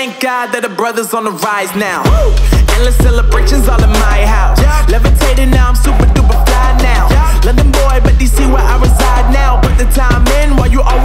thank God that the brothers on the rise now. Endless celebrations all in my house. Levitating now, I'm super duper fly now. London boy, but DC where I reside now. Put the time in while you always